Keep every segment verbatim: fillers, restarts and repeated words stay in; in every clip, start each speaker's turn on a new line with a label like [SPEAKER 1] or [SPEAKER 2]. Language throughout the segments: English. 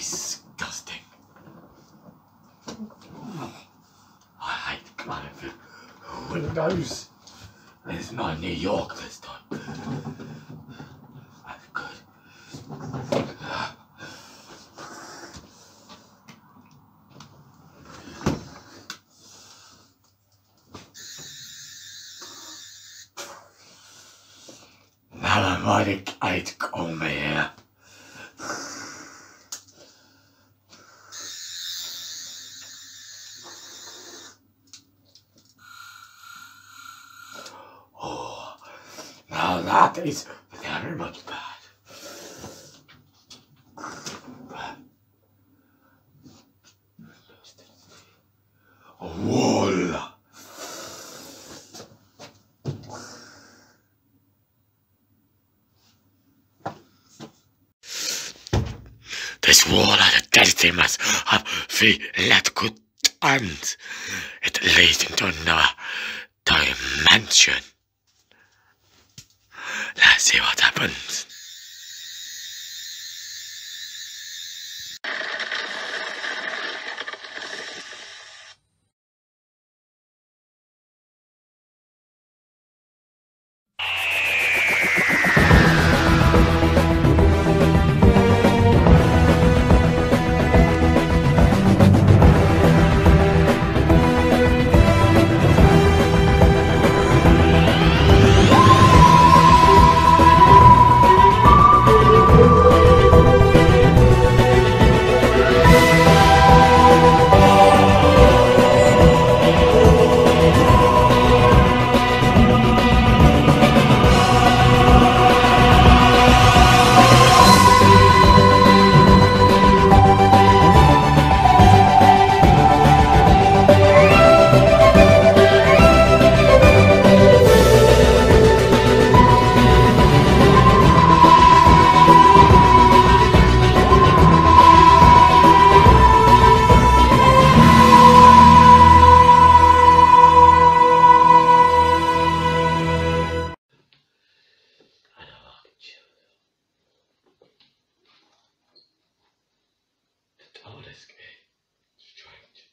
[SPEAKER 1] disgusting. I hate climbing through windows. It's not New York this time. That's good. Now I'm ready to call me here. Oh, now that is very much bad. A wall. This wall had a density mass of three electrical tons. It leads into another dimension. Let's see what happens. Oh, this is strange.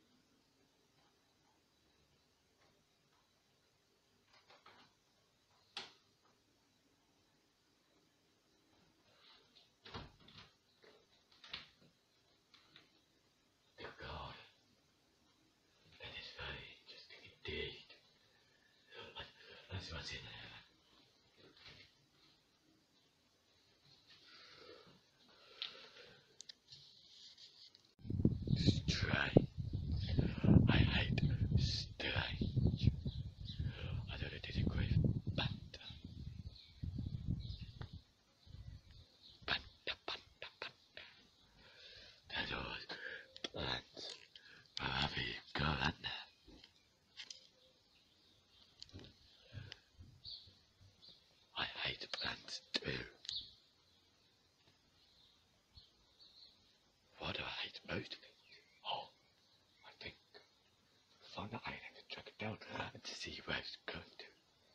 [SPEAKER 1] Dear God, that is very interesting indeed. Let's see what's in there. Strange. I hate strange. I thought it did a great panda. Panda, panda, panda. That was plants. Wherever you go, that now. I hate plants too. What do I hate most? Oh, I think find the island and track it down and to see where it's going to.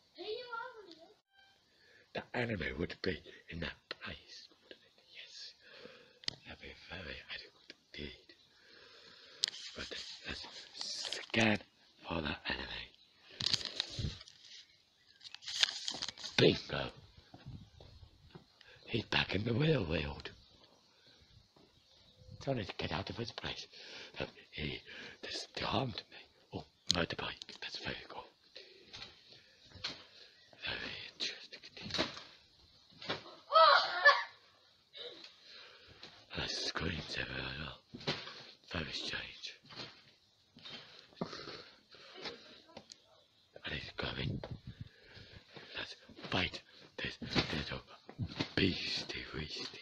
[SPEAKER 1] The anime would be in that place, wouldn't it? Yes. That'd be very adequate indeed. But let's scan for the anime. Bingo! He's back in the real world. Trying to get out of his place. So he just harmed me. Oh, motorbike. That's very cool. Very interesting. And that screams everywhere as well. Very strange. And he's going. Let's fight this little beastie weastie.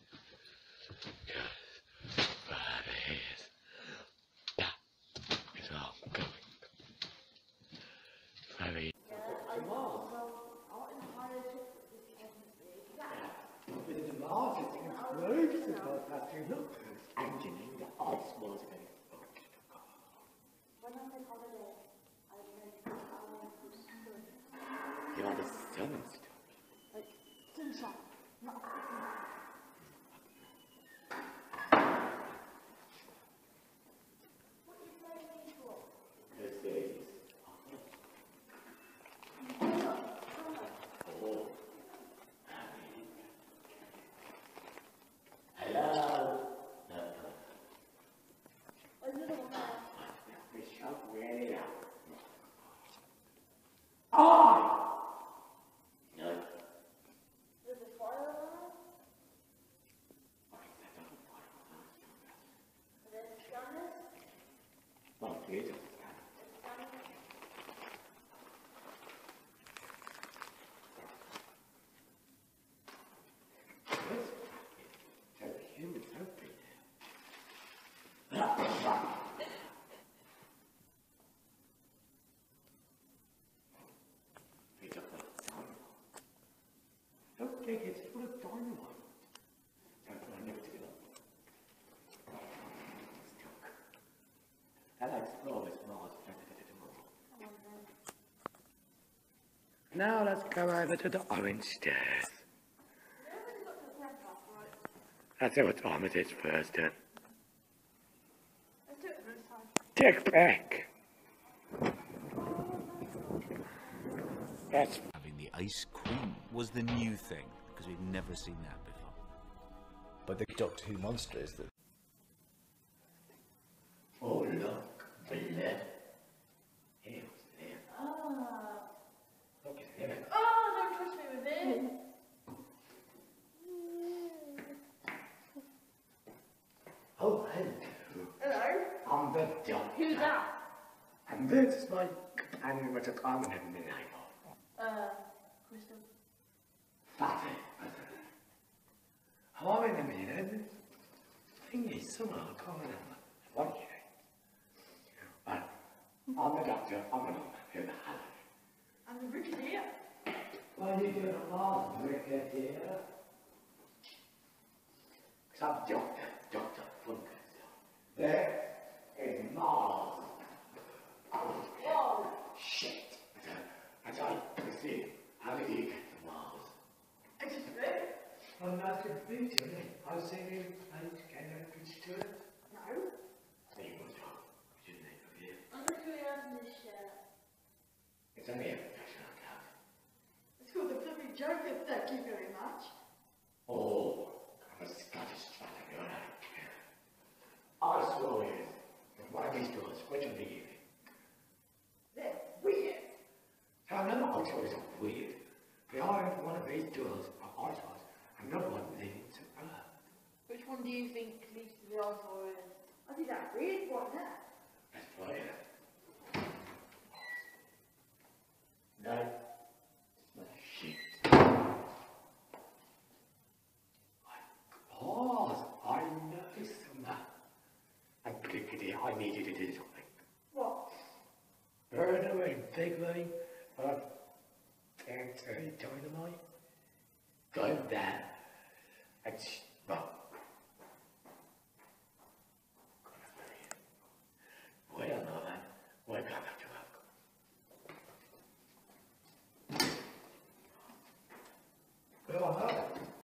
[SPEAKER 1] You are the sun's
[SPEAKER 2] like sunshine, not
[SPEAKER 1] think it's full of dynamite. Don't try and never do that. That explore this Mars. Now let's go over to the orange stairs. Let's see what time it is first then.
[SPEAKER 2] Let's do it this time.
[SPEAKER 1] Dick back. Yes.
[SPEAKER 3] Having the ice cream was the new thing, because we'd never seen that before.
[SPEAKER 4] But the Doctor Who monster is the...
[SPEAKER 1] Oh look, the left. Here was there.
[SPEAKER 2] Ah.
[SPEAKER 1] Look at him.
[SPEAKER 2] Oh, don't trust me with it.
[SPEAKER 1] Oh, hello.
[SPEAKER 2] Hello.
[SPEAKER 1] I'm the Doctor.
[SPEAKER 2] Who's that?
[SPEAKER 1] And this is my companion with a common name.
[SPEAKER 2] Uh, Crystal.
[SPEAKER 1] Father. How in a minute? Thing is, somehow I can't remember what you think. But I'm the Doctor. I'm an old man. The hell?
[SPEAKER 2] I'm the Brigadier.
[SPEAKER 1] What are you doing a Mars, Brigadier? Because I'm Doctor. Doctor Funkus. There is Mars. Oh,
[SPEAKER 2] Whoa.
[SPEAKER 1] shit. I tried to see, how did you get to Mars?
[SPEAKER 2] I just read.
[SPEAKER 1] I'm not convinced, really. I was saying, I need to get a pitch to it.
[SPEAKER 2] No.
[SPEAKER 1] So you want to talk? You didn't make a video.
[SPEAKER 2] I'm not going out in this shirt.
[SPEAKER 1] It's only a professional cut.
[SPEAKER 2] It's called the Fluffy Joker. Thank you very much.
[SPEAKER 1] Oh, I'm a Scottish fighter, you're right. I swear is that one of these doors, which of the evening?
[SPEAKER 2] They're weird.
[SPEAKER 1] Now, none of our toys are weird. Behind one of these doors are our toys, another one leading to Earth.
[SPEAKER 2] Which one do you think leads to the Earth or is? I think that weird one there.
[SPEAKER 1] Let's try it. No. It's not shit. I pause. I noticed something. And quickly, I needed to do something.
[SPEAKER 2] What?
[SPEAKER 1] Burn away bigly of anti dynamite. Go there and stop. Wait a moment. We're gonna have to have. Well, hi.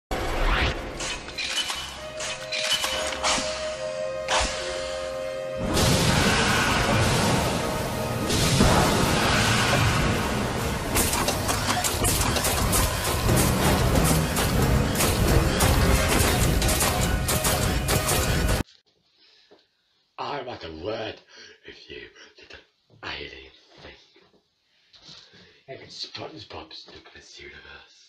[SPEAKER 1] I want a word with you, little alien thing. Even SpongeBob's look at this universe.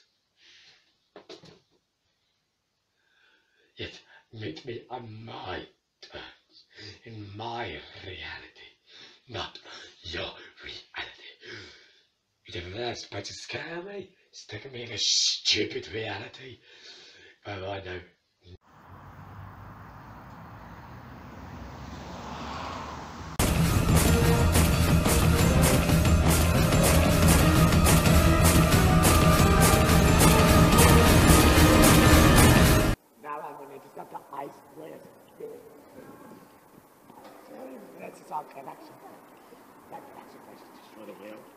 [SPEAKER 1] Yet meet me on my terms, in my reality, not your reality. You never expect to scare me, sticking me in a stupid reality. Oh, I know. Got the ice players. That's its our connection. That connection place is destroyed the hill.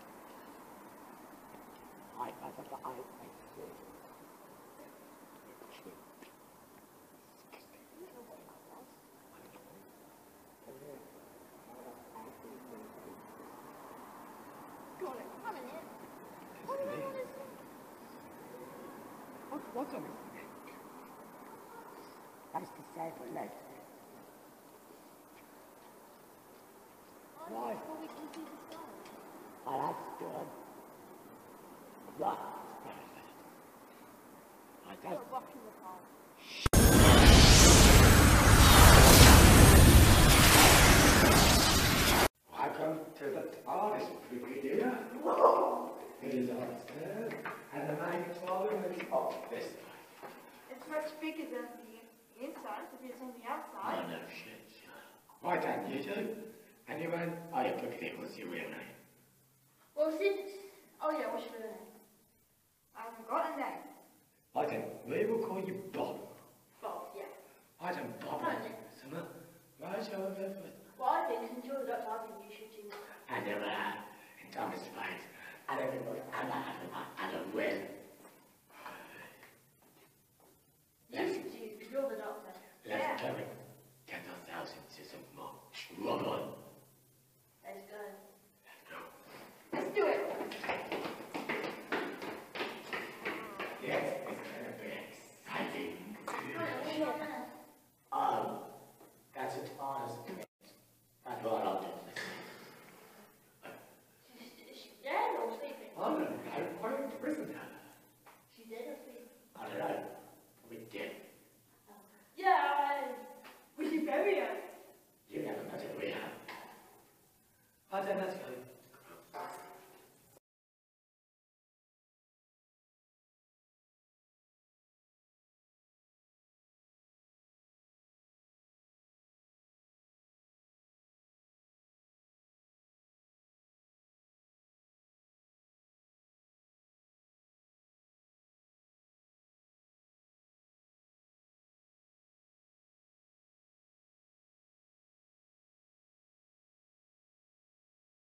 [SPEAKER 1] I got the ice players.
[SPEAKER 2] Got it. I'm in it. What is it?
[SPEAKER 1] What, what's on this? That's the same for legs. Why?
[SPEAKER 2] Before we can see the sky.
[SPEAKER 1] Oh, that's good. Right. I
[SPEAKER 2] Got
[SPEAKER 1] don't.
[SPEAKER 2] a rock in the car.
[SPEAKER 1] Welcome to the artist Brigadier. It is upstairs, and the main floor is up this way.
[SPEAKER 2] It's much bigger than the inside, if it's on the outside.
[SPEAKER 1] Oh, no shit. Why don't you do? Anyone? I have looked at it. What's your real name?
[SPEAKER 2] Well, since... Oh yeah, what's your name? I haven't got a name.
[SPEAKER 1] I don't We will call you Bob.
[SPEAKER 2] Bob, yeah.
[SPEAKER 1] I don't Bob.
[SPEAKER 2] Right.
[SPEAKER 1] Summer. Right over with.
[SPEAKER 2] Well, I think, until the doctor, I think you should do.
[SPEAKER 1] I never have. In Thomas Fight. I don't know what I have. I don't win.
[SPEAKER 2] You should do, because you're the doctor.
[SPEAKER 1] Let's
[SPEAKER 2] Yeah.
[SPEAKER 1] go. Ten thousand to some more. Run on.
[SPEAKER 2] Let's go.
[SPEAKER 1] Let's go.
[SPEAKER 2] Let's do it.
[SPEAKER 1] Yes, it's gonna be exciting.
[SPEAKER 2] Right, all right.
[SPEAKER 1] Oh, that's an honest bit. That's what I'll do.
[SPEAKER 2] She's dead or sleeping?
[SPEAKER 1] I don't know. Why are you in prison now?
[SPEAKER 2] She's dead or sleeping?
[SPEAKER 1] I don't know. We did.
[SPEAKER 2] Yeah, I... We should bury her.
[SPEAKER 1] You never met it. We have. I don't know.